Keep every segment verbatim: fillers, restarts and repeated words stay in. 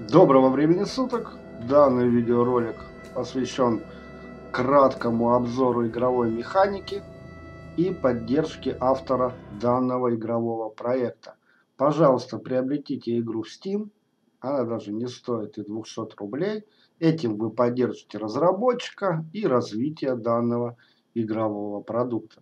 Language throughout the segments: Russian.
Доброго времени суток! Данный видеоролик посвящен краткому обзору игровой механики и поддержке автора данного игрового проекта. Пожалуйста, приобретите игру в Steam, она даже не стоит и двухсот рублей. Этим вы поддержите разработчика и развитие данного игрового продукта.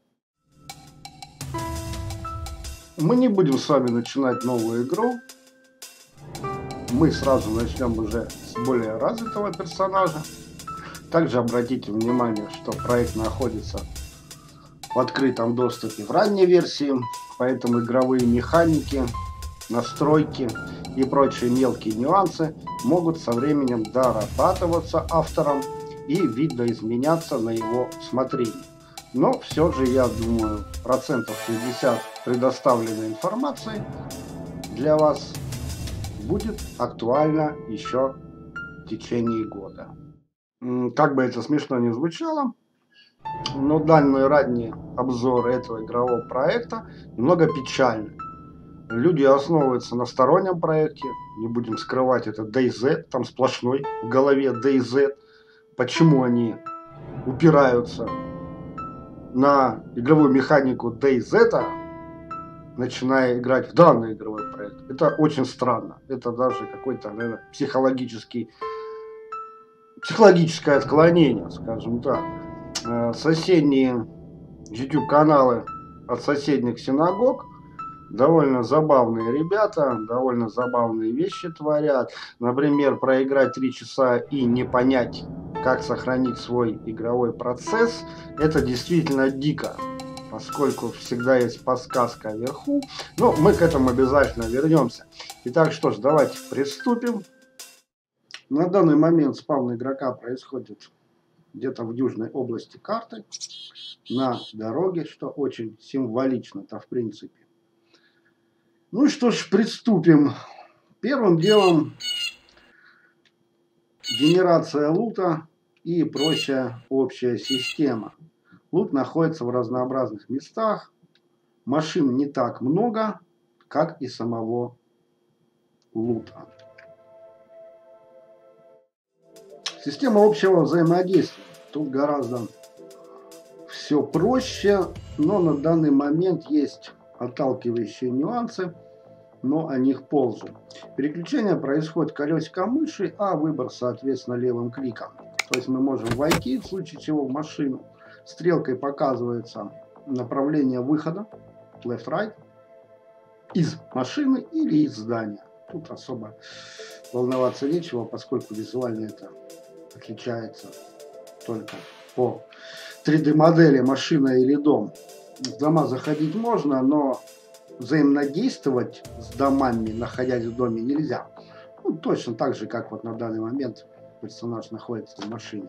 Мы не будем с вами начинать новую игру. Мы сразу начнем уже с более развитого персонажа. Также обратите внимание, что проект находится в открытом доступе в ранней версии, поэтому игровые механики, настройки и прочие мелкие нюансы могут со временем дорабатываться автором и видоизменяться на его усмотрение. Но все же, я думаю, процентов шестьдесят предоставленной информации для вас будет актуально еще в течение года. Как бы это смешно ни звучало, но данный ранний обзор этого игрового проекта немного печальный. Люди основываются на стороннем проекте, не будем скрывать, это DayZ, там сплошной в голове DayZ. Почему они упираются на игровую механику DayZ, начиная играть в данный игровой проект? Это очень странно. Это даже какой-то, наверное, психологический, психологическое отклонение, скажем так. Соседние YouTube-каналы от соседних синагог довольно забавные ребята, довольно забавные вещи творят. Например, проиграть три часа и не понять, как сохранить свой игровой процесс, это действительно дико, поскольку всегда есть подсказка вверху. Но мы к этому обязательно вернемся. Итак, что ж, давайте приступим. На данный момент спавн игрока происходит где-то в южной области карты, на дороге, что очень символично-то в принципе. Ну что ж, приступим. Первым делом генерация лута и прочая общая система. Лут находится в разнообразных местах. Машин не так много, как и самого лута. Система общего взаимодействия. Тут гораздо все проще, но на данный момент есть отталкивающие нюансы, но о них позже. Переключение происходит колесиком мыши, а выбор, соответственно, левым кликом. То есть мы можем войти, в случае чего, в машину. Стрелкой показывается направление выхода, left-right, из машины или из здания. Тут особо волноваться нечего, поскольку визуально это отличается только по три дэ модели машина или дом. В дома заходить можно, но взаимодействовать с домами, находясь в доме, нельзя. Ну, точно так же, как вот на данный момент персонаж находится в машине.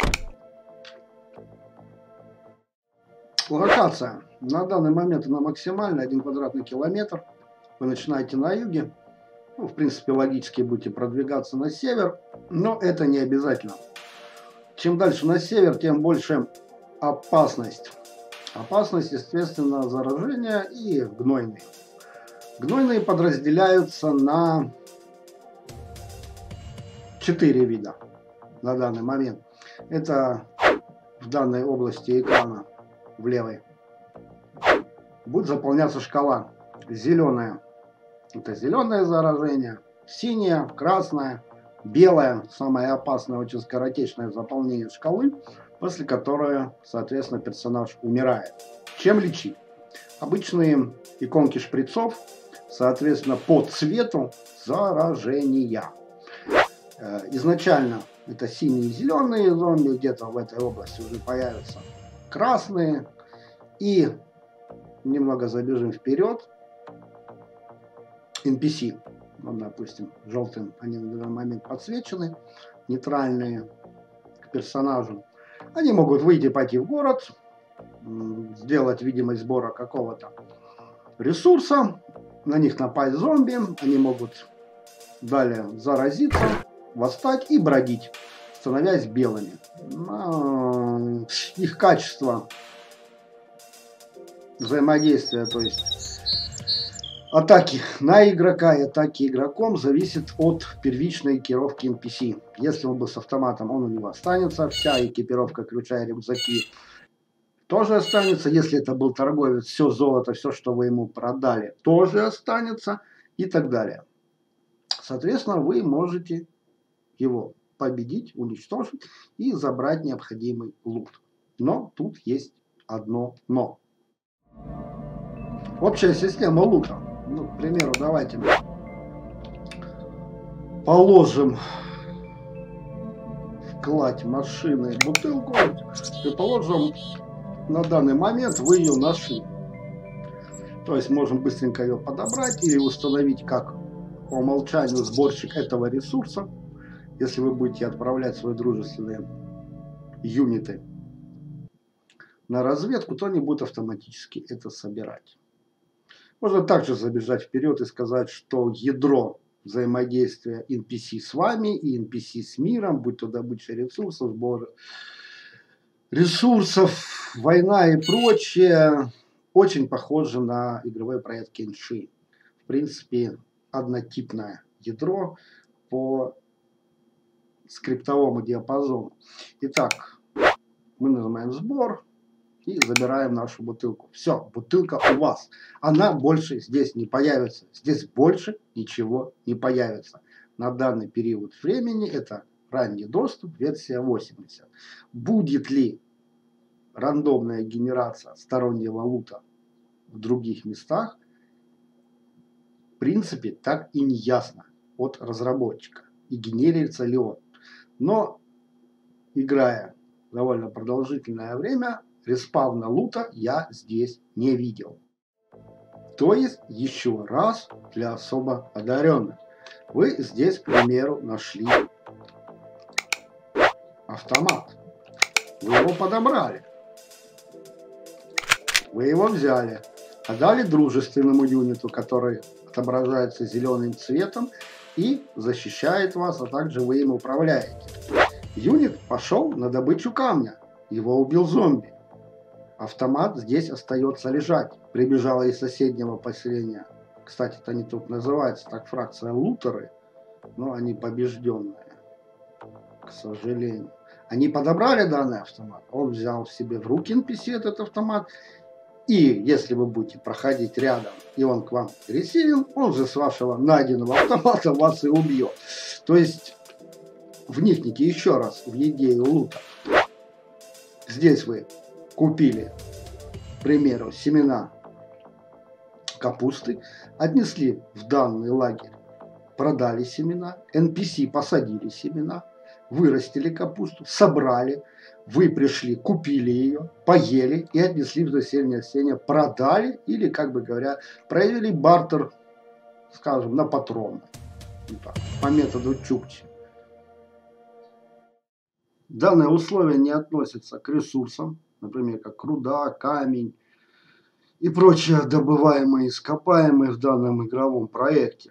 Локация. На данный момент она максимальная, один квадратный километр. Вы начинаете на юге. Ну, в принципе, логически будете продвигаться на север, но это не обязательно. Чем дальше на север, тем больше опасность. Опасность, естественно, заражения и гнойные. Гнойные подразделяются на четыре вида на данный момент. Это в данной области экрана, в левой, будет заполняться шкала. Зеленая — это зеленое заражение, синяя, красная, белая, самое опасное, очень скоротечное заполнение шкалы, после которого, соответственно, персонаж умирает. Чем лечить? Обычные иконки шприцов, соответственно, по цвету заражения. Изначально это синие и зеленые зомби, где-то в этой области уже появятся красные. И немного забежим вперед. эн пи си, ну, допустим, желтым они на данный момент подсвечены, нейтральные к персонажу. Они могут выйти, пойти в город, сделать видимость сбора какого-то ресурса, на них напасть зомби, они могут далее заразиться, восстать и бродить, становясь белыми. Но их качество взаимодействия, то есть Атаки на игрока и атаки игроком зависит от первичной экипировки эн пи си. Если он был с автоматом, он у него останется. Вся экипировка, включая рюкзаки, тоже останется. Если это был торговец, все золото, все, что вы ему продали, тоже останется. И так далее. Соответственно, вы можете его победить, уничтожить и забрать необходимый лут. Но тут есть одно но. Общая система лута. Ну, к примеру, давайте положим в кладь машины бутылку. Предположим, на данный момент вы ее нашли. То есть можем быстренько ее подобрать или установить как по умолчанию сборщик этого ресурса. Если вы будете отправлять свои дружественные юниты на разведку, то они будут автоматически это собирать. Можно также забежать вперед и сказать, что ядро взаимодействия эн пи си с вами и эн пи си с миром, будь то добыча ресурсов, сбор ресурсов, война и прочее, очень похоже на игровой проект Кенши. В принципе, однотипное ядро по скриптовому диапазону. Итак, мы нажимаем сбор и забираем нашу бутылку. Все, бутылка у вас. Она больше здесь не появится. Здесь больше ничего не появится. На данный период времени это ранний доступ, версия восемьдесят. Будет ли рандомная генерация стороннего лута в других местах, в принципе, так и не ясно от разработчика. И генерится ли он. Но, играя довольно продолжительное время, респавна лута я здесь не видел. То есть, еще раз, для особо одаренных. Вы здесь, к примеру, нашли автомат. Вы его подобрали. Вы его взяли. Отдали дружественному юниту, который отображается зеленым цветом и защищает вас, а также вы им управляете. Юнит пошел на добычу камня. Его убил зомби. Автомат здесь остается лежать. Прибежала из соседнего поселения. Кстати, это они тут называются так, фракция лутеры, но они побежденные, к сожалению. Они подобрали данный автомат. Он взял себе в руки эн пи си этот автомат. И если вы будете проходить рядом, и он к вам ресивен, он же с вашего найденного автомата вас и убьет. То есть, вникните еще раз в идею лута. Здесь вы купили, к примеру, семена капусты, отнесли в данный лагерь, продали семена, эн пи си посадили семена, вырастили капусту, собрали, вы пришли, купили ее, поели и отнесли в заселение сеня, продали или, как бы говоря, провели бартер, скажем, на патроны. По методу Чукчи. Данное условие не относится к ресурсам, например, как руда, камень и прочее добываемые ископаемые в данном игровом проекте.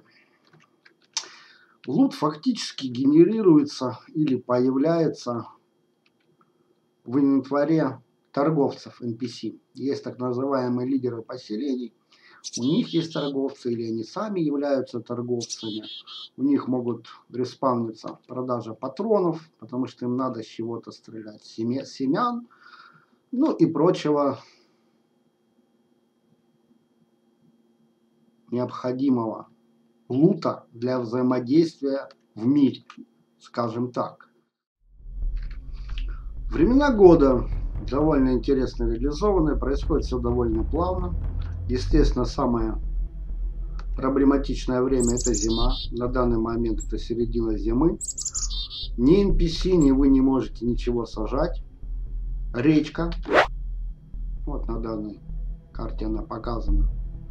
Лут фактически генерируется или появляется в инвентаре торговцев эн пи си. Есть так называемые лидеры поселений. У них есть торговцы, или они сами являются торговцами. У них могут респавниться продажа патронов, потому что им надо с чего-то стрелять. Семян, ну и прочего необходимого лута для взаимодействия в мире, скажем так. Времена года довольно интересно реализованы, происходит все довольно плавно. Естественно, самое проблематичное время это зима. На данный момент это середина зимы. Ни эн пи си, ни вы не можете ничего сажать. Речка, вот на данной карте она показана.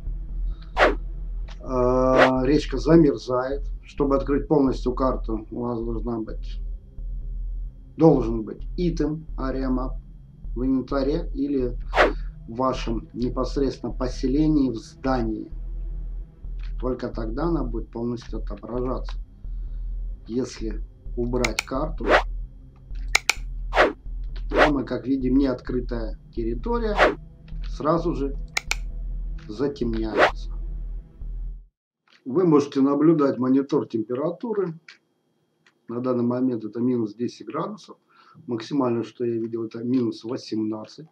Речка замерзает. Чтобы открыть полностью карту, у вас должна быть, должен быть итем ариамап в инвентаре или в вашем непосредственно поселении, в здании. Только тогда она будет полностью отображаться. Если убрать карту, то мы, как видим, не открытая территория сразу же затемняется. Вы можете наблюдать монитор температуры. На данный момент это минус десять градусов. Максимально, что я видел, это минус восемнадцать.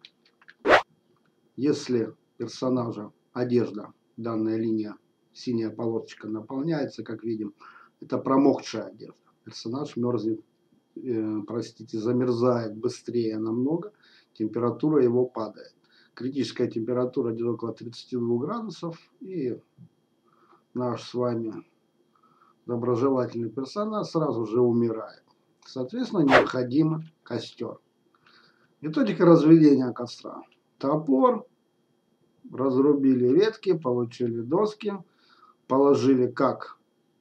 Если персонажа одежда, данная линия, синяя полосочка наполняется, как видим, это промокшая одежда. Персонаж мерзнет, э, простите, замерзает быстрее намного, температура его падает. Критическая температура где-то около тридцати двух градусов, и наш с вами доброжелательный персонаж сразу же умирает. Соответственно, необходим костер. Методика разведения костра. Топор, разрубили ветки, получили доски, положили как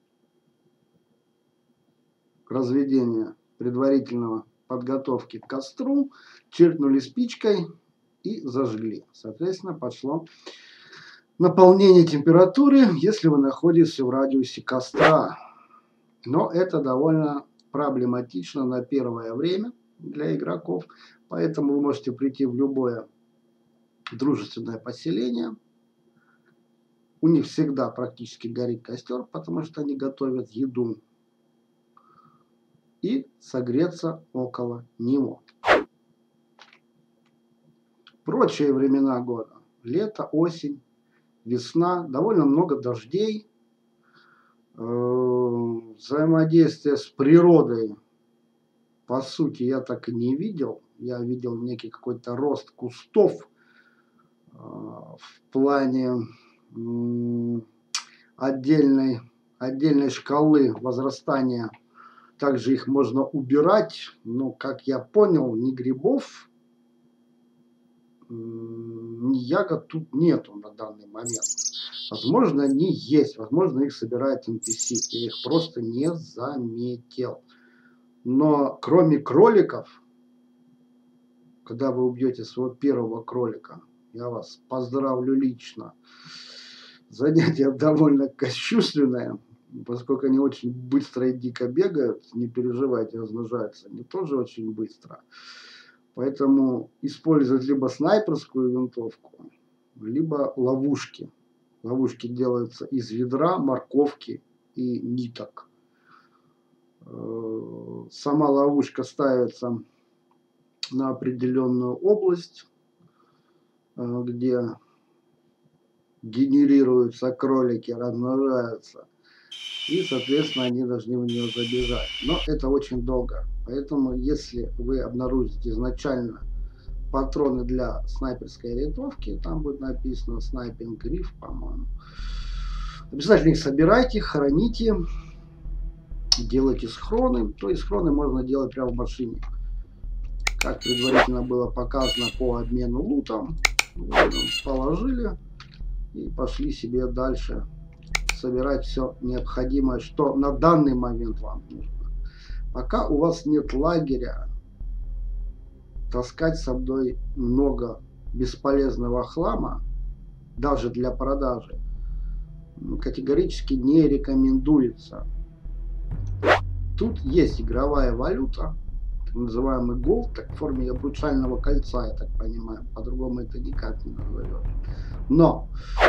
разведение предварительного подготовки к костру, чиркнули спичкой и зажгли. Соответственно, пошло наполнение температуры, если вы находитесь в радиусе костра. Но это довольно проблематично на первое время для игроков, поэтому вы можете прийти в любое дружественное поселение. У них всегда практически горит костер, потому что они готовят еду, и согреться около него. Прочие времена года: лето, осень, весна, довольно много дождей, э, взаимодействие с природой, по сути, я так и не видел. Я видел некий какой-то рост кустов э, в плане э, отдельной, отдельной шкалы возрастания. Также их можно убирать, но, как я понял, ни грибов, ни ягод тут нету на данный момент. Возможно, они есть, возможно, их собирает эн пи си, я их просто не заметил. Но кроме кроликов, когда вы убьете своего первого кролика, я вас поздравлю лично. Занятие довольно кощунственное, поскольку они очень быстро и дико бегают, не переживайте, размножаются они тоже очень быстро. Поэтому использовать либо снайперскую винтовку, либо ловушки. Ловушки делаются из ведра, морковки и ниток. Сама ловушка ставится на определенную область, где генерируются кролики, размножаются. И, соответственно, они должны в нее забежать. Но это очень долго. Поэтому, если вы обнаружите изначально патроны для снайперской винтовки, там будет написано снайпинг риф, по-моему, обязательно их собирайте, храните, делайте схроны. То есть схроны можно делать прямо в машине. Как предварительно было показано по обмену лутом. Положили и пошли себе дальше собирать все необходимое, что на данный момент вам нужно. Пока у вас нет лагеря, таскать с собой много бесполезного хлама, даже для продажи, категорически не рекомендуется. Тут есть игровая валюта, так называемый голд, так в форме обручального кольца, я так понимаю, по-другому это никак не назовешь. Но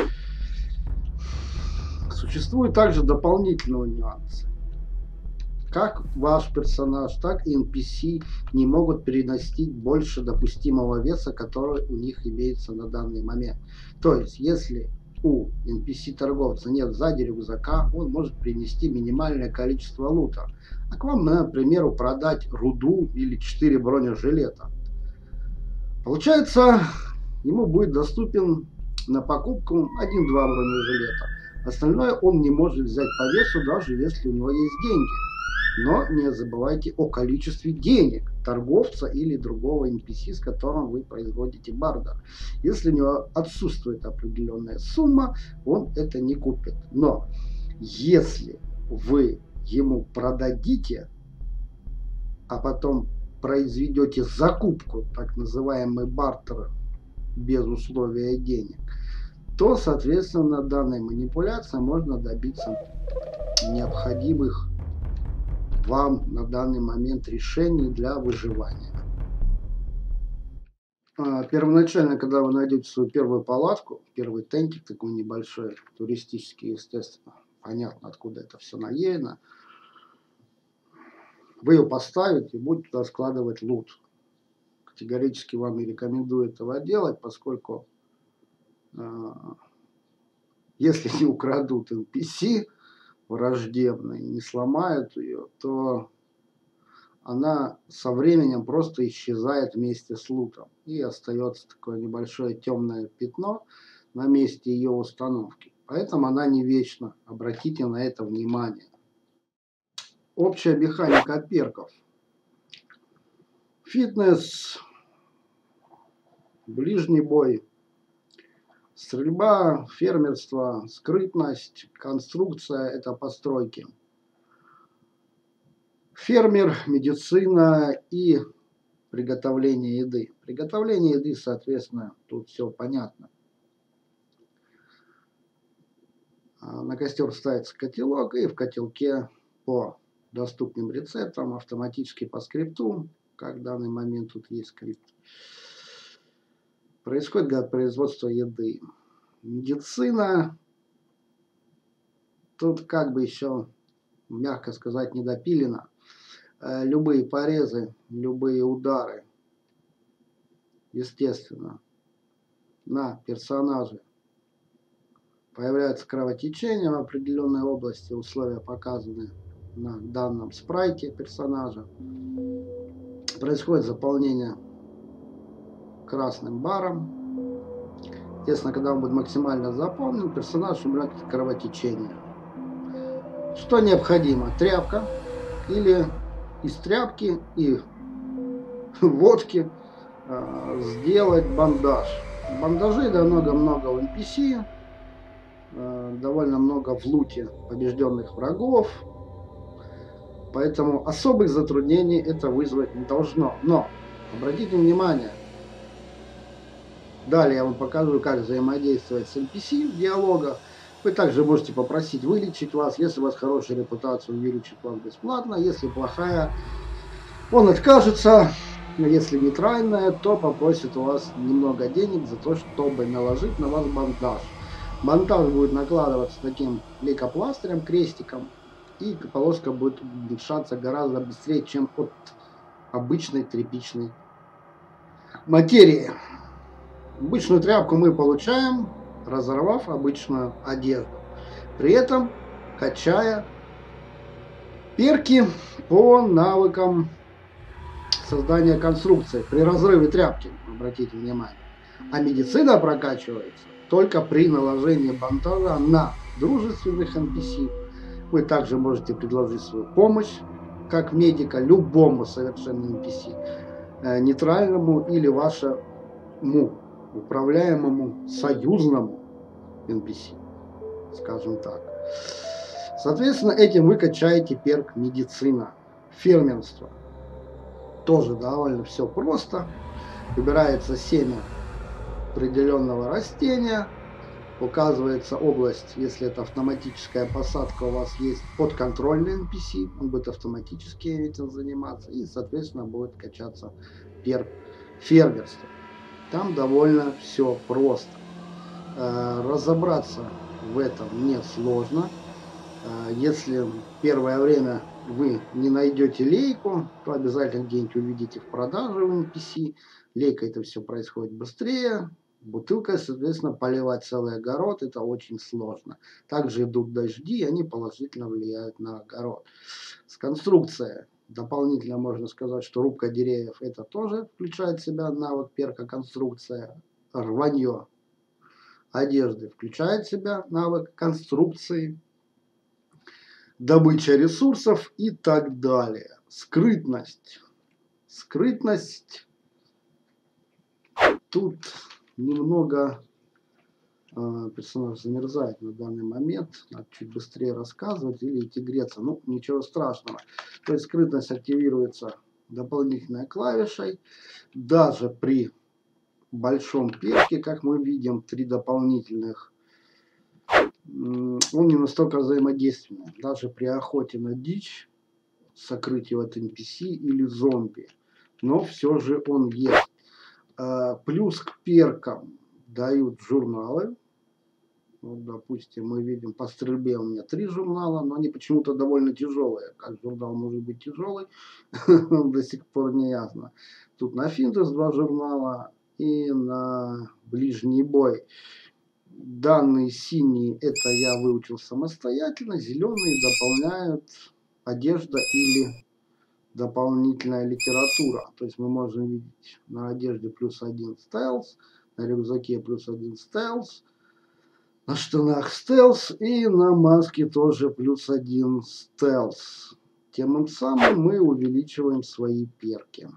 существуют также дополнительные нюансы. Как ваш персонаж, так и эн пи си не могут переносить больше допустимого веса, который у них имеется на данный момент. То есть, если у эн пи си-торговца нет сзади рюкзака, он может принести минимальное количество лута. А к вам, например, продать руду или четыре бронежилета. Получается, ему будет доступен на покупку один-два бронежилета. Остальное он не может взять по весу, даже если у него есть деньги. Но не забывайте о количестве денег торговца или другого эн пи си, с которым вы производите бардер. Если у него отсутствует определенная сумма, он это не купит. Но если вы ему продадите, а потом произведете закупку, так называемый бартер без условия денег, то, соответственно, данной манипуляцией можно добиться необходимых вам на данный момент решений для выживания. Первоначально, когда вы найдете свою первую палатку, первый тентик такой небольшой, туристический, естественно, понятно, откуда это все наедено. Вы ее поставите и будете туда складывать лут. Категорически вам не рекомендую этого делать, поскольку э, если не украдут эн пи си враждебный, не сломают ее, то она со временем просто исчезает вместе с лутом. И остается такое небольшое темное пятно на месте ее установки. Поэтому она не вечна. Обратите на это внимание. Общая механика перков. Фитнес, ближний бой, стрельба, фермерство, скрытность, конструкция – это постройки. Фермер, медицина и приготовление еды. Приготовление еды, соответственно, тут все понятно. На костер ставится котелок, и в котелке по доступным рецептам, автоматически по скрипту, как в данный момент тут есть скрипт, происходит производство еды. Медицина, тут как бы еще, мягко сказать, недопилено. Любые порезы, любые удары, естественно, на персонаже появляется кровотечение в определенной области, условия показаны на данном спрайте персонажа. Происходит заполнение красным баром. Естественно, когда он будет максимально заполнен, персонаж умрет от кровотечения. Что необходимо? Тряпка или из тряпки и водки э, сделать бандаж. Бандажей да много-много в эн пи си, э, довольно много в луте побежденных врагов, поэтому особых затруднений это вызвать не должно. Но обратите внимание, далее я вам покажу, как взаимодействовать с эн пи си в диалогах. Вы также можете попросить вылечить вас. Если у вас хорошая репутация, он вылечит вас бесплатно. Если плохая, он откажется. Если нейтральная, то попросит у вас немного денег за то, чтобы наложить на вас бандаж. Бандаж будет накладываться таким лейкопластырем, крестиком. И полоска будет уменьшаться гораздо быстрее, чем от обычной тряпичной материи. Обычную тряпку мы получаем, разорвав обычную одежду. При этом качая перки по навыкам создания конструкции. При разрыве тряпки, обратите внимание. А медицина прокачивается только при наложении бандажа на дружественных эн пи си. Вы также можете предложить свою помощь, как медика, любому совершенно эн пи си, нейтральному или вашему управляемому союзному эн пи си, скажем так. Соответственно, этим вы качаете перк медицина. Фермерство. Тоже довольно все просто. Выбирается семя определенного растения, указывается область, если это автоматическая посадка, у вас есть подконтрольный эн пи си, он будет автоматически этим заниматься, и, соответственно, будет качаться перк фермерства. Там довольно все просто. Разобраться в этом несложно. Если первое время вы не найдете лейку, то обязательно где-нибудь увидите в продаже в эн пи си. Лейка это все происходит быстрее. Бутылкой, соответственно, поливать целый огород это очень сложно. Также идут дожди, и они положительно влияют на огород. С конструкцией дополнительно можно сказать, что рубка деревьев это тоже включает в себя навык перка конструкция. Рванье одежды включает в себя навык конструкции. Добыча ресурсов и так далее. Скрытность. Скрытность. Тут немного э, персонаж замерзает на данный момент. Надо чуть быстрее рассказывать или идти греться. Ну, ничего страшного. То есть скрытность активируется дополнительной клавишей. Даже при большом перке, как мы видим, три дополнительных, он не настолько взаимодейственный. Даже при охоте на дичь, сокрытие от эн пи си или зомби. Но все же он есть. Плюс к перкам дают журналы. Вот, допустим, мы видим по стрельбе у меня три журнала, но они почему-то довольно тяжелые. Как журнал может быть тяжелый, до сих пор не ясно. Тут на финтез два журнала и на ближний бой. Данные синие это я выучил самостоятельно, зеленые дополняют одежда или дополнительная литература. То есть мы можем видеть на одежде плюс один стелс, на рюкзаке плюс один стелс, на штанах стелс и на маске тоже плюс один стелс. Тем самым мы увеличиваем свои перки.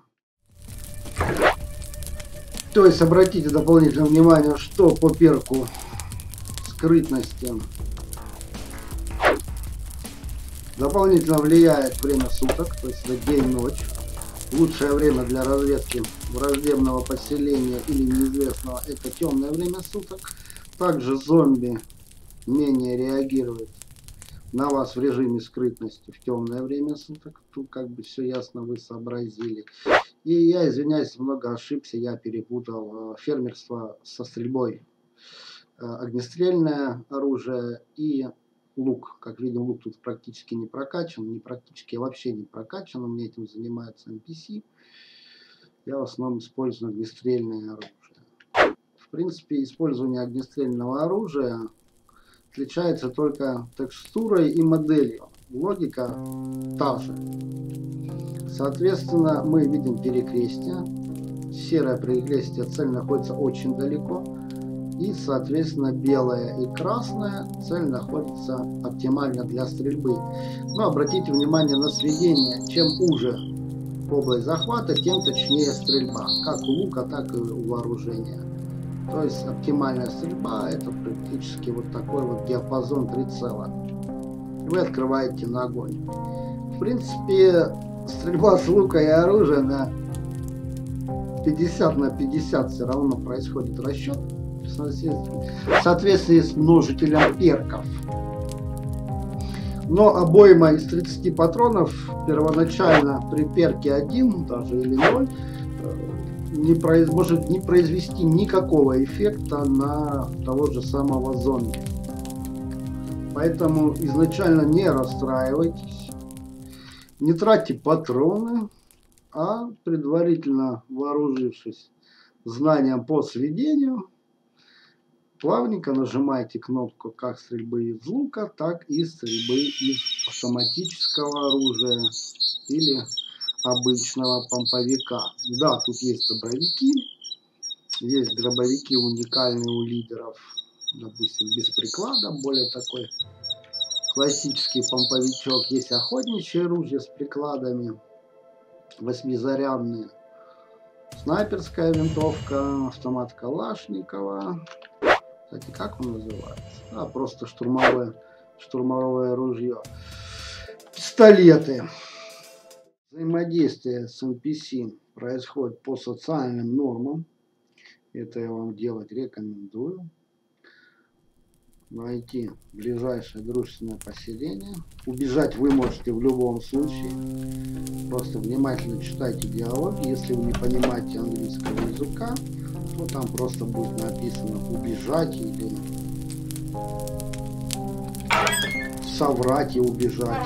То есть обратите дополнительное внимание, что по перку скрытности дополнительно влияет время суток, то есть это день-ночь. Лучшее время для разведки враждебного поселения или неизвестного это темное время суток. Также зомби менее реагирует на вас в режиме скрытности в темное время суток. Тут как бы все ясно вы сообразили. И я, извиняюсь, много ошибся, я перепутал фермерство со стрельбой. Огнестрельное оружие и лук. Как видим, лук тут практически не прокачан, не практически вообще не прокачан. Мне этим занимается эн пи си. Я в основном использую огнестрельное оружие. В принципе, использование огнестрельного оружия отличается только текстурой и моделью. Логика та же. Соответственно, мы видим перекрестие. Серое перекрестие, цель находится очень далеко. И, соответственно, белая и красная цель находится оптимально для стрельбы. Но обратите внимание на сведение. Чем уже область захвата, тем точнее стрельба. Как у лука, так и у вооружения. То есть оптимальная стрельба это практически вот такой вот диапазон прицела. Вы открываете на огонь. В принципе, стрельба с лука и оружия на пятьдесят на пятьдесят все равно происходит расчет. В соответствии с множителем перков. Но обойма из тридцати патронов первоначально при перке один даже или ноль не произ... может не произвести никакого эффекта на того же самого зомби. Поэтому изначально не расстраивайтесь, не тратьте патроны, а предварительно вооружившись знанием по сведению, плавненько нажимайте кнопку как стрельбы из лука, так и стрельбы из автоматического оружия или обычного помповика. Да, тут есть дробовики, есть дробовики уникальные у лидеров, допустим, без приклада, более такой классический помповичок. Есть охотничье оружие с прикладами, восьмизарядные, снайперская винтовка, автомат Калашникова. Кстати, как он называется? А, просто штурмовое, штурмовое ружье. Пистолеты. Взаимодействие с эн пи си происходит по социальным нормам. Это я вам делать рекомендую. Найти ближайшее дружественное поселение. Убежать вы можете в любом случае. Просто внимательно читайте диалоги. Если вы не понимаете английского языка, то там просто будет написано убежать или соврать и убежать.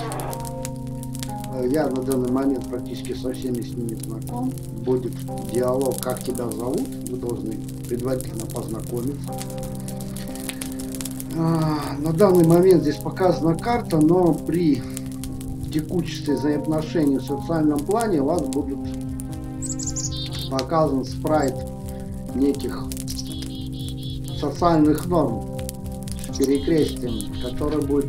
Я на данный момент практически со всеми с ними знаком. Будет диалог, как тебя зовут. Вы должны предварительно познакомиться. На данный момент здесь показана карта, но при текучести взаимоотношений в социальном плане у вас будет показан спрайт неких социальных норм с перекрестием, который будет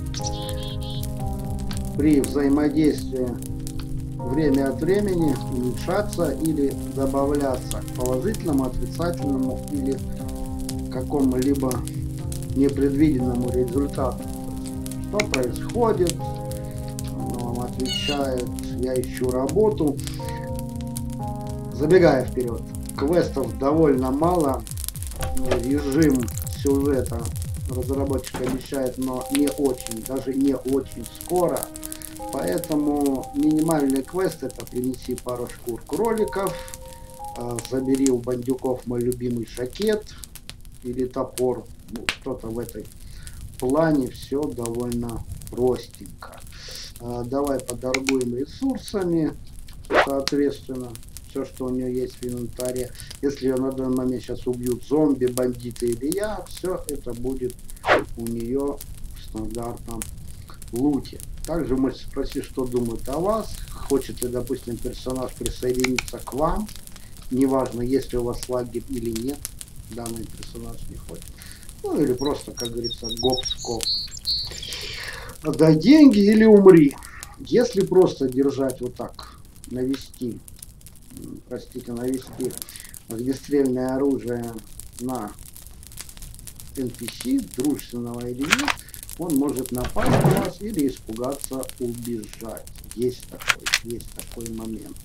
при взаимодействии время от времени уменьшаться или добавляться к положительному, отрицательному или какому-либо непредвиденному результату. Что происходит? Он вам отвечает: я ищу работу. Забегая вперед, квестов довольно мало. Режим сюжета разработчик обещает, но не очень, даже не очень скоро. Поэтому минимальный квест — это принеси пару шкур кроликов, забери у бандюков мой любимый жакет или топор, ну, что-то в этой плане все довольно простенько. А, давай поторгуем ресурсами, соответственно, все, что у нее есть в инвентаре. Если ее на данный момент сейчас убьют зомби, бандиты или я, все это будет у нее в стандартном луте. Также можете спросить, что думают о вас. Хочет ли, допустим, персонаж присоединиться к вам. Неважно, есть ли у вас лагерь или нет. Данный персонаж не хочет. Ну или просто, как говорится, гоп-скоп. Отдай деньги или умри. Если просто держать вот так, навести, простите, навести огнестрельное оружие на эн пи си, дружественного или нет, он может напасть на вас или испугаться, убежать. Есть такой, есть такой момент.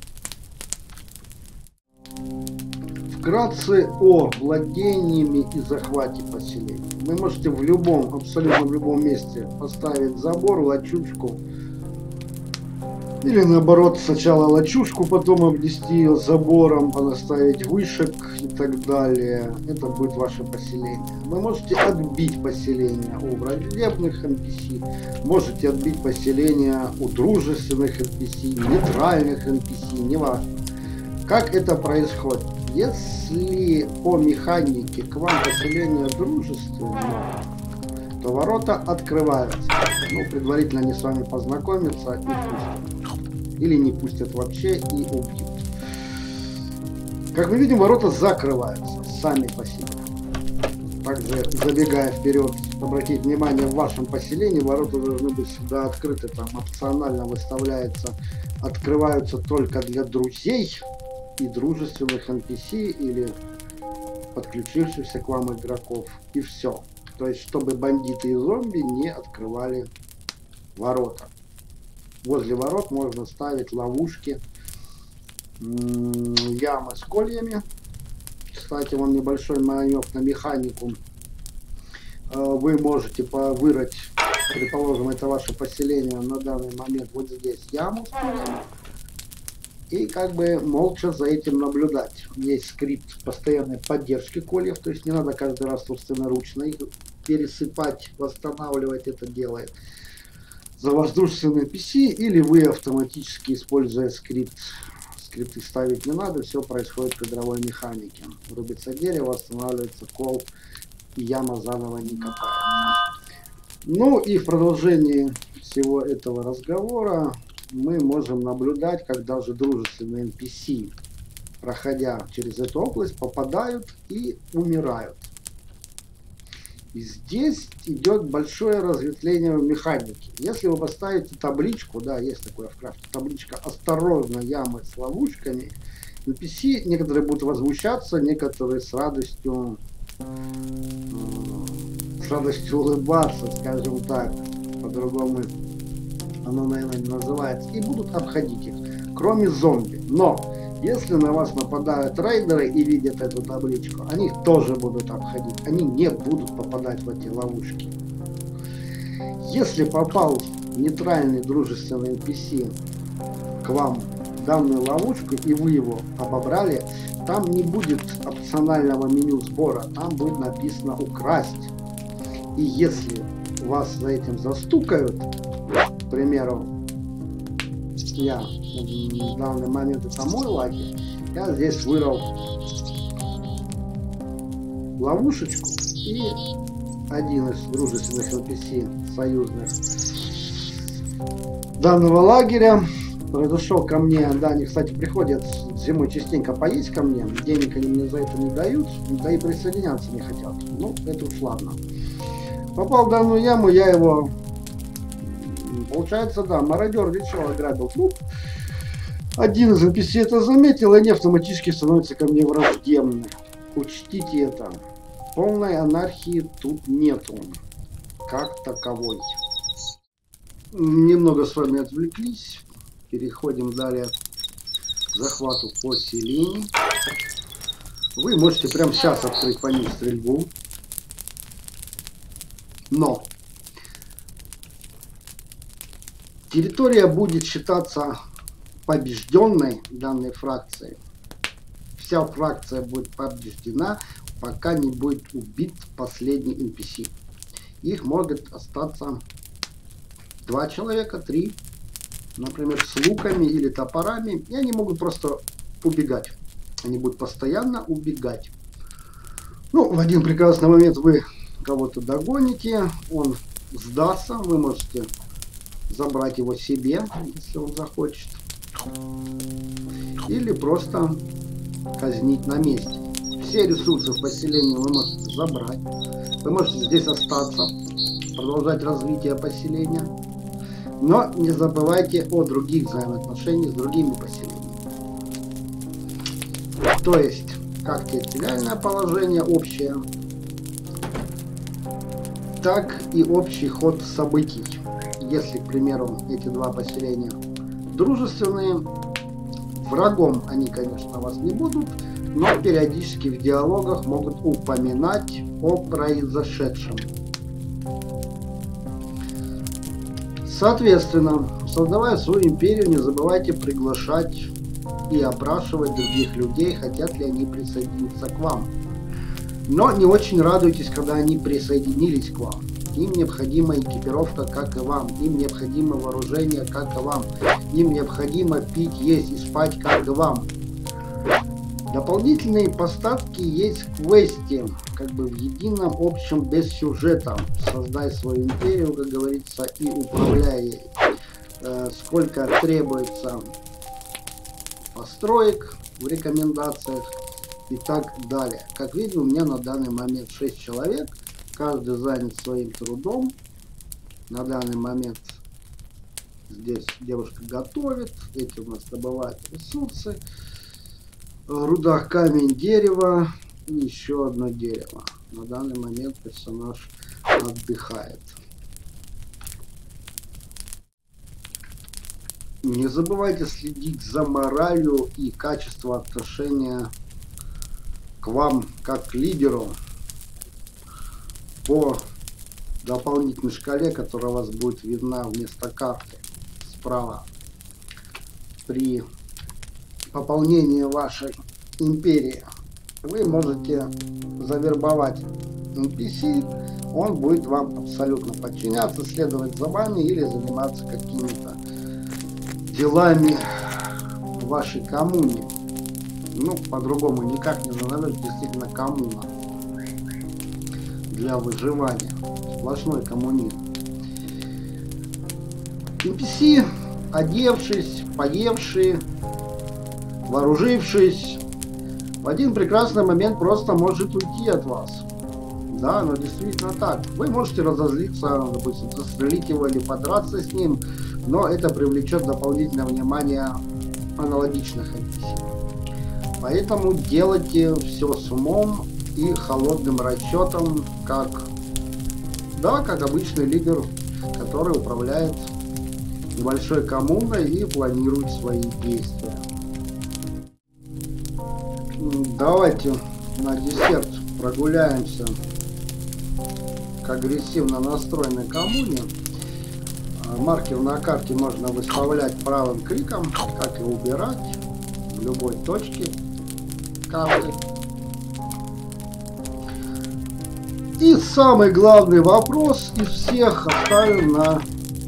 Вкратце о владениями и захвате поселений. Вы можете в любом, абсолютно в любом месте поставить забор, лачушку. Или наоборот, сначала лачушку, потом обнести ее забором, понаставить вышек и так далее. Это будет ваше поселение. Вы можете отбить поселение у враждебных эн пи си, можете отбить поселение у дружественных эн пи си, нейтральных эн пи си, неважно. Как это происходит? Если по механике к вам поселение дружественное, то ворота открываются. Ну, предварительно они с вами познакомятся и пустят. Или не пустят вообще и убьют. Как мы видим, ворота закрываются сами по себе. Также, забегая вперед, обратите внимание, в вашем поселении ворота должны быть всегда открыты. Там опционально выставляется, открываются только для друзей и дружественных эн пи си или подключившихся к вам игроков. И все. То есть, чтобы бандиты и зомби не открывали ворота. Возле ворот можно ставить ловушки, ямы с кольями. Кстати, вам небольшой намек на механику. Вы можете вырыть, предположим, это ваше поселение на данный момент, вот здесь яму с кольями. И как бы молча за этим наблюдать. Есть скрипт постоянной поддержки кольев, то есть не надо каждый раз собственноручно их пересыпать, восстанавливать, это делает за воздушный эн пи си, или вы автоматически, используя скрипт, скрипты ставить не надо, все происходит в игровой механике. Рубится дерево, восстанавливается кол, и яма заново не копается. Ну и в продолжении всего этого разговора мы можем наблюдать, как даже дружественные эн пи си, проходя через эту область, попадают и умирают. И здесь идет большое разветвление в механике. Если вы поставите табличку, да, есть такое в крафте, табличка «Осторожно, ямы с ловушками», эн пи си некоторые будут возмущаться, некоторые с радостью, с радостью улыбаться, скажем так, по-другому оно, наверное, не называется, и будут обходить их, кроме зомби. Но если на вас нападают рейдеры и видят эту табличку, они их тоже будут обходить, они не будут попадать в эти ловушки. Если попал нейтральный дружественный эн пи си к вам в данную ловушку, и вы его обобрали, там не будет опционального меню сбора, там будет написано «Украсть». И если вас за этим застукают, к примеру, я в данный момент это мой лагерь, я здесь вырыл ловушечку, и один из дружественных эн пи си союзных данного лагеря произошел ко мне, да, они, кстати, приходят зимой частенько поесть ко мне, денег они мне за это не дают, да и присоединяться не хотят, ну, это уж ладно. Попал в данную яму, я его, получается, да, мародер решил, ограбил труп. Один из эн пи си это заметил, и они автоматически становятся ко мне враждебны. Учтите это. Полной анархии тут нету, как таковой. Немного с вами отвлеклись. Переходим далее к захвату поселений. Вы можете прямо сейчас открыть по ним стрельбу. Но территория будет считаться побежденной данной фракцией. Вся фракция будет побеждена, пока не будет убит последний эн пи си. их может остаться два человека, три, например, с луками или топорами, и они могут просто убегать. Они будут постоянно убегать. Ну, в один прекрасный момент вы кого-то догоните, он сдастся, вы можете забрать его себе, если он захочет, или просто казнить на месте. Все ресурсы в поселении вы можете забрать, вы можете здесь остаться, продолжать развитие поселения, но не забывайте о других взаимоотношениях с другими поселениями. То есть, как территориальное положение общее, так и общий ход событий. Если, к примеру, эти два поселения дружественные, врагом они, конечно, вас не будут, но периодически в диалогах могут упоминать о произошедшем. Соответственно, создавая свою империю, не забывайте приглашать и опрашивать других людей, хотят ли они присоединиться к вам. Но не очень радуйтесь, когда они присоединились к вам. Им необходима экипировка, как и вам. Им необходимо вооружение, как и вам. Им необходимо пить, есть и спать, как и вам. Дополнительные поставки есть в квесте, как бы в едином общем без сюжета. Создай свою империю, как говорится, и управляй ей. Э, сколько требуется построек в рекомендациях и так далее. Как видим, у меня на данный момент шесть человек, каждый занят своим трудом. На данный момент здесь девушка готовит, эти у нас добывают ресурсы, руда, камень, дерево и еще одно дерево. На данный момент персонаж отдыхает. Не забывайте следить за моралью и качеством отношения к вам как к лидеру по дополнительной шкале, которая у вас будет видна вместо карты справа. При пополнении вашей империи вы можете завербовать эн пи си, он будет вам абсолютно подчиняться, следовать за вами или заниматься какими-то делами в вашей коммуне. Ну, по-другому никак не назовешь, действительно коммуна для выживания. Сплошной коммунизм. эн пи си, одевшись, поевшие, вооружившись, в один прекрасный момент просто может уйти от вас. Да, но действительно так. Вы можете разозлиться, допустим, застрелить его или подраться с ним, но это привлечет дополнительное внимание аналогичных эн пи си. Поэтому делайте все с умом и холодным расчетом, как, да, как обычный лидер, который управляет небольшой коммуной и планирует свои действия. Давайте на десерт прогуляемся к агрессивно настроенной коммуне. Маркер на карте можно выставлять правым кликом, как и убирать в любой точке карты. И самый главный вопрос из всех оставим на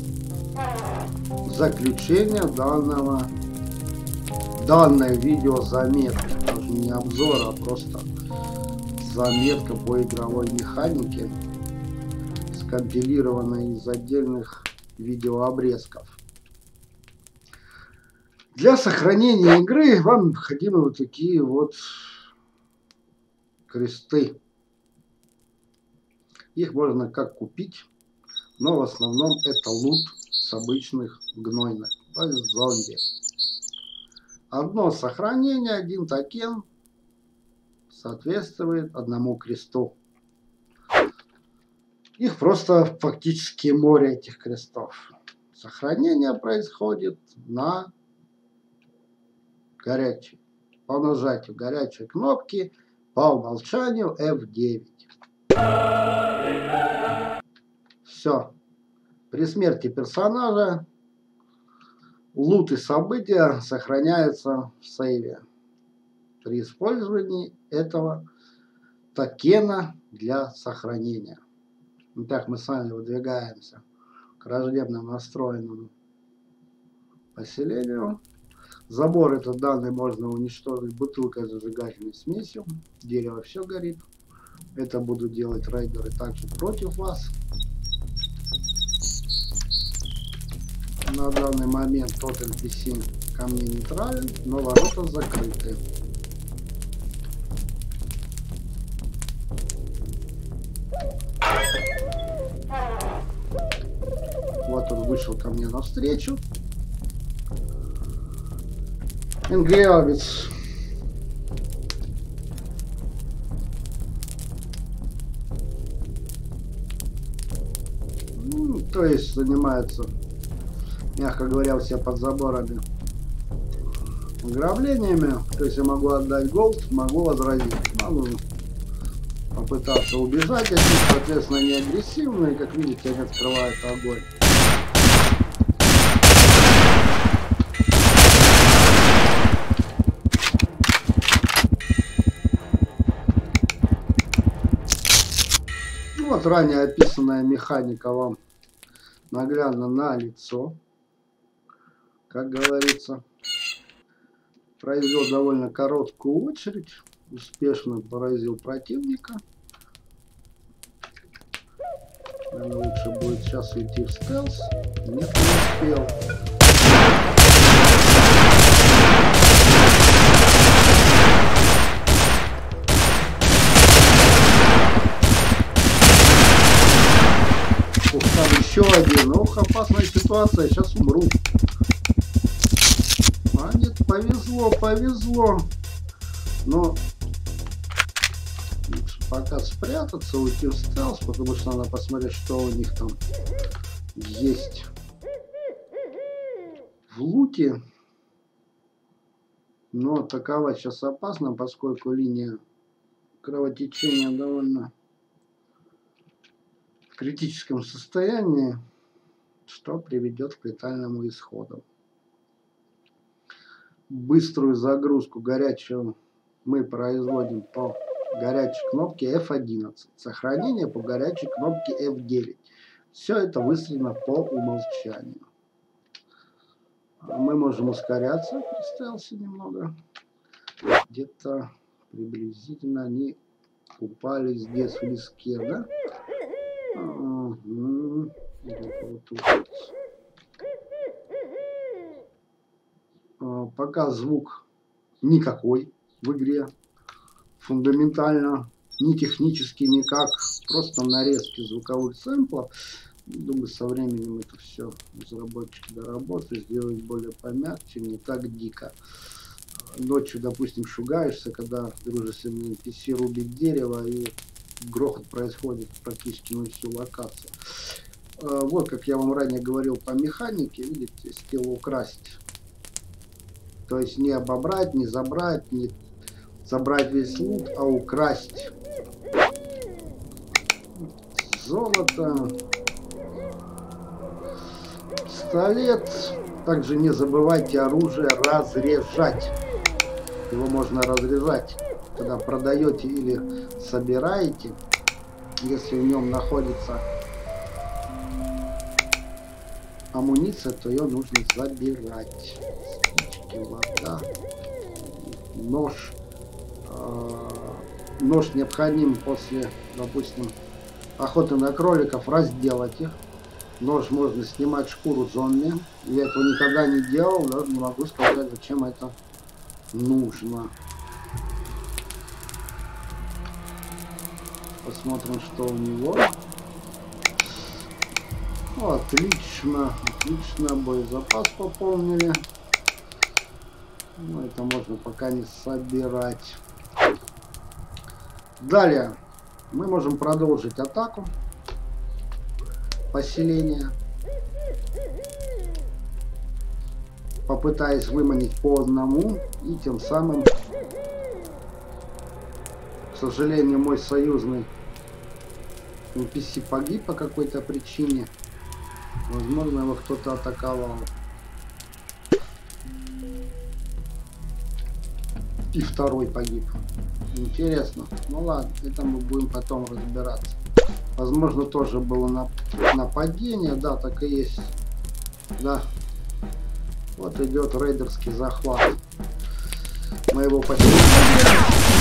заключение данного данной видеозаметки. Даже не обзор, а просто заметка по игровой механике, скомпилированная из отдельных видеообрезков. Для сохранения игры вам необходимы вот такие вот кресты. Их можно как купить, но в основном это лут с обычных гнойных, то есть зомби. Одно сохранение, один токен соответствует одному кресту. Их просто фактически море, этих крестов. Сохранение происходит на горячей, по нажатию горячей кнопки, по умолчанию эф девять. Все. При смерти персонажа лут и события сохраняются в сейве при использовании этого токена для сохранения. Итак, мы с вами выдвигаемся к враждебно настроенному поселению. Забор этот данный можно уничтожить бутылкой с зажигательной смесью. Дерево все горит. Это будут делать рейдеры также против вас. На данный момент тот эн пи си ко мне нейтрален, но ворота закрыты. Вот он вышел ко мне навстречу. Ингриовец. Ну, то есть занимается, мягко говоря, все под заборами ограблениями. То есть я могу отдать голд, могу возразить. Могу попытаться убежать от них, соответственно, они агрессивные, как видите, они открывают огонь. Вот ранее описанная механика вам наглядно на лицо, как говорится. Произвел довольно короткую очередь, успешно поразил противника. Наверное, лучше будет сейчас уйти в стелс. Нет, не успел. Ух, там еще один. Ох, опасная ситуация. Сейчас умру. А нет, повезло, повезло. Но лучше пока спрятаться, уйти в стелс, потому что надо посмотреть, что у них там есть в луте. Но атаковать сейчас опасно, поскольку линия кровотечения довольно в критическом состоянии, что приведет к летальному исходу. Быструю загрузку горячую мы производим по горячей кнопке эф одиннадцать. Сохранение по горячей кнопке эф девять. Все это выставлено по умолчанию. Мы можем ускоряться при стелсе немного. Где-то приблизительно они упали здесь в леске, да? Угу. Вот тут. Пока звук никакой в игре, фундаментально, ни технически никак, просто нарезки звуковых сэмплов. Думаю, со временем это все разработчики доработают, сделают более помягче, не так дико. Ночью, допустим, шугаешься, когда дружественный эн пи си рубит дерево и грохот происходит практически на всю локацию. Вот, как я вам ранее говорил по механике, видите, стил украсть. То есть не обобрать, не забрать, не забрать весь лут, а украсть золото, пистолет. Также не забывайте оружие разряжать. Его можно разряжать, когда продаете или собираете. Если в нем находится амуниция, то ее нужно забирать. Вода, нож. Э, нож необходим после, допустим, охоты на кроликов разделать их. Нож можно снимать шкуру зомби. Я этого никогда не делал, даже не могу сказать, зачем это нужно. Посмотрим, что у него. О, отлично, отлично, боезапас пополнили. Но это можно пока не собирать. Далее мы можем продолжить атаку поселения, попытаясь выманить по одному, и тем самым, к сожалению, мой союзный эн пи си погиб по какой-то причине. Возможно, его кто-то атаковал. И второй погиб. Интересно. Ну ладно, это мы будем потом разбираться. Возможно, тоже было нападение. Да, так и есть. Да. Вот идет рейдерский захват моего поселения.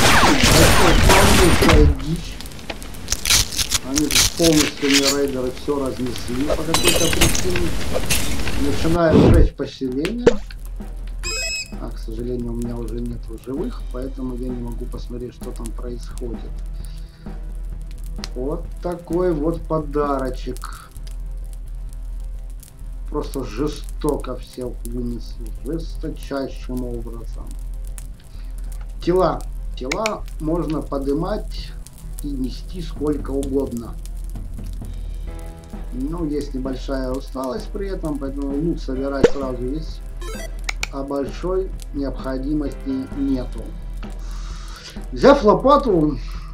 Дичь. Они полностью мне рейдеры все разнесли по какой-то причине. Начинаю жечь поселение. А, к сожалению, у меня уже нет живых, поэтому я не могу посмотреть, что там происходит. Вот такой вот подарочек. Просто жестоко всех вынесли. Жесточайшим образом. Тела. Тела можно поднимать и нести сколько угодно. Ну, есть небольшая усталость при этом, поэтому лут собирать сразу есть. А большой необходимости нету. Взяв лопату,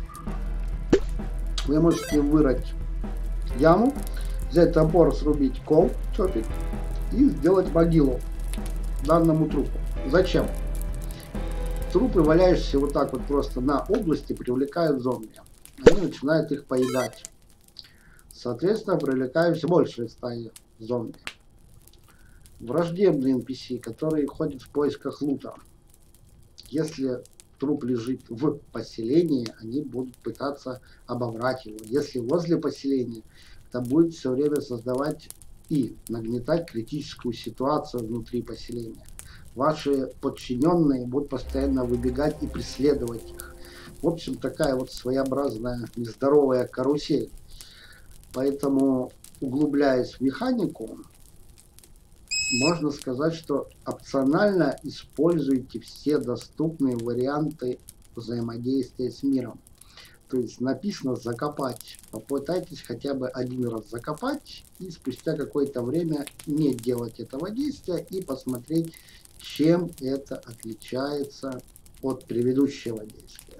вы можете вырыть яму, взять топор, срубить кол, чопик и сделать могилу данному трупу. Зачем? Трупы, валяющиеся вот так вот просто на области, привлекают зомби. Они начинают их поедать. Соответственно, привлекают все большие стаи зомби. Враждебные эн пи си, которые ходят в поисках лута. Если труп лежит в поселении, они будут пытаться обобрать его. Если возле поселения, то будет все время создавать и нагнетать критическую ситуацию внутри поселения. Ваши подчиненные будут постоянно выбегать и преследовать их. В общем, такая вот своеобразная нездоровая карусель. Поэтому, углубляясь в механику, можно сказать, что опционально используйте все доступные варианты взаимодействия с миром. То есть написано закопать. Попытайтесь хотя бы один раз закопать и спустя какое-то время не делать этого действия и посмотреть, чем это отличается от предыдущего действия.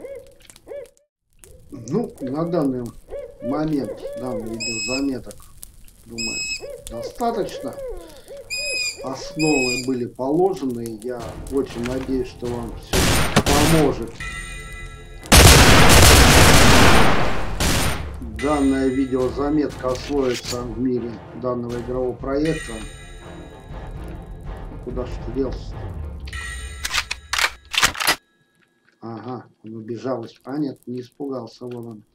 Ну, на данный момент данный видеозаметок, думаю, достаточно. Основы были положены. Я очень надеюсь, что вам все поможет. Данная видеозаметка освоится в мире данного игрового проекта. Куда ж ты делся? Ага, он убежал. А нет, не испугался, вон он.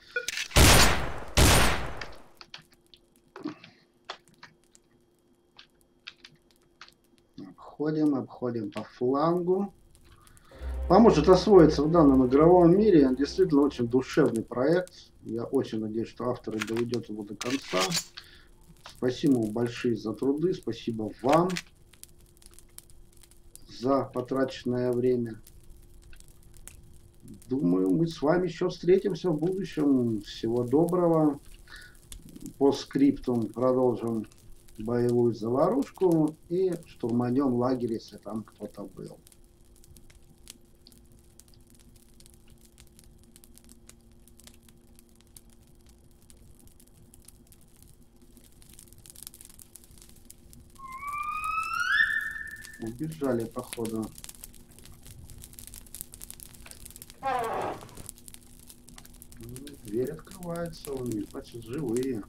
Обходим, обходим по флангу. Поможет освоиться в данном игровом мире. Действительно очень душевный проект. Я очень надеюсь, что авторы доведет его до конца. Спасибо вам большое за труды. Спасибо вам за потраченное время. Думаю, мы с вами еще встретимся в будущем. Всего доброго. По скриптам продолжим боевую заварушку и штурманем лагерь, если там кто-то был. Убежали, походу. Дверь открывается у них, значит, живые.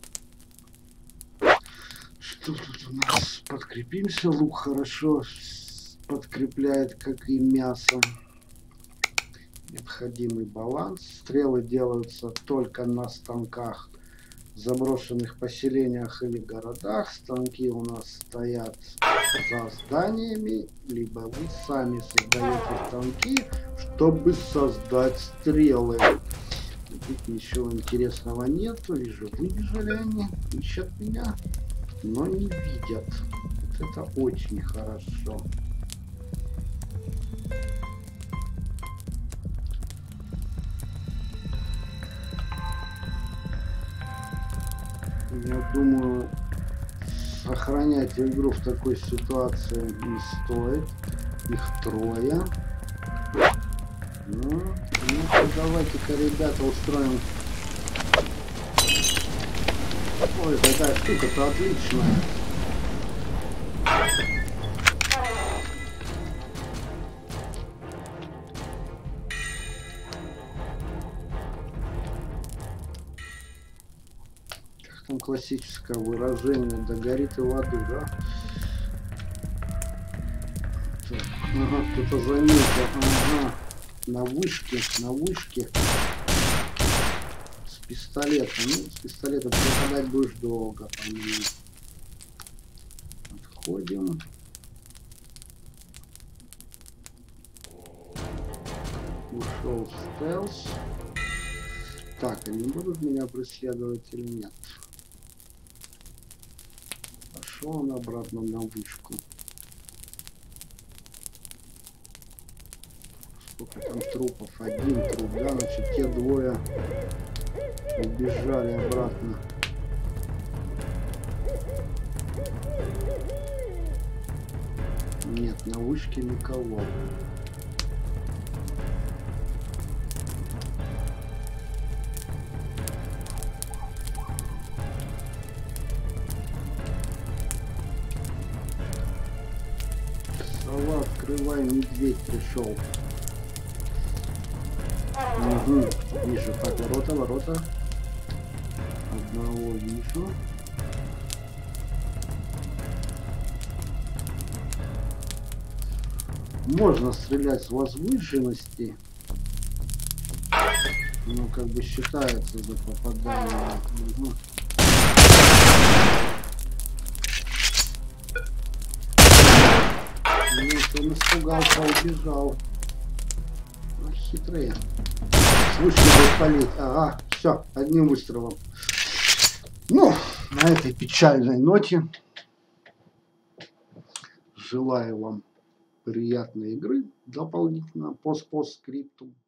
Что тут у нас? Подкрепимся. Лук хорошо подкрепляет, как и мясо. Необходимый баланс. Стрелы делаются только на станках в заброшенных поселениях или городах. Станки у нас стоят за зданиями, либо вы сами создаете станки, чтобы создать стрелы. Тут ничего интересного нету. Вижу, выбежали они, ищут меня, но не видят. Вот это очень хорошо. Я думаю, сохранять игру в такой ситуации не стоит. Их трое. Ну, ну давайте-ка, ребята, устроим. Ой, такая штука-то отличная. Там классическое выражение «догорит и в аду», да? Так, ага, кто-то заметил, ага, на вышке, на вышке с пистолета. Ну, с пистолета попадать будешь долго, по-моему. Отходим. Ушел в стелс. Так, они будут меня преследовать или нет? Пошел он обратно на вышку. Сколько там трупов? Один труп, да? Значит, те двое убежали обратно. Нет, на вышке никого. Сова, открывай, медведь пришел. Угу, вижу, так, ворота, ворота. Одного вижу. Можно стрелять с возвышенности, но как бы считается за попадание. Угу. Нет, он испугался, убежал. Ну, хитрые. Слушай, будет палить. Ага, все, одним выстрелом. Ну, на этой печальной ноте желаю вам приятной игры дополнительно по постскрипту.